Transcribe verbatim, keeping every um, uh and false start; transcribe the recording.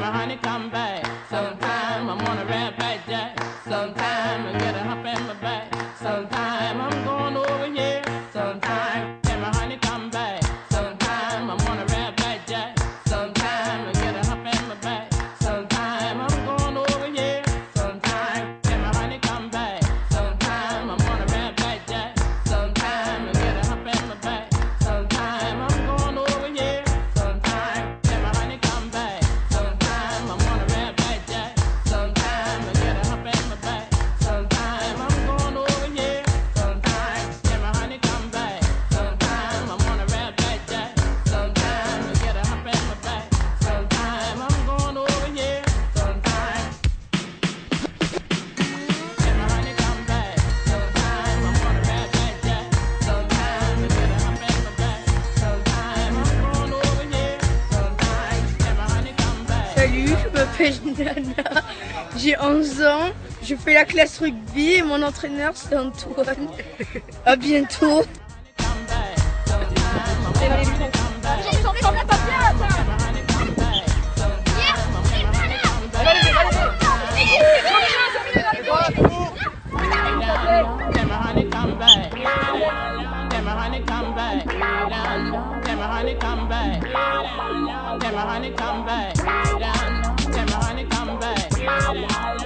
my honey come back. Sometime I'm on a red back jack. Sometime I get a hump in my back. Sometime I'm going over here. Sometime can my honey come back. Sometime I'm on a red back jack. Sometime I get a hump in my back. Sometime I'm going over here. Sometime can my honey come back. Sometime I'm on a red back jack. Sometime I get a hump in my back. Sometime I'm going over here. Sometime can my honey come back. Sometime I'm on a red back jack. Sometime I get a hump in my back. Sometime I'm going over here. Sometime can my honey come back. Sometime I'm on a red back jack. Sometime I get a hump in my back. Sometime I'm going over here. Sometime can my honey come back. Sometime I'm on a red back jack. Sometime I get a hump in my back. Sometime I'm going over here. Sometime can my honey come back. Salut, je m'appelle Nana, j'ai onze ans, je fais la classe rugby et mon entraîneur c'est Antoine. À bientôt. Come back. Sometime I'm on a red come back. Ils ont mis combien de papiers là, ça? Can my honey come back. Sometime I'm on a red come back. Can my honey come back? Can my honey come back? Can my honey come back? Can my honey come back? Can my honey come back?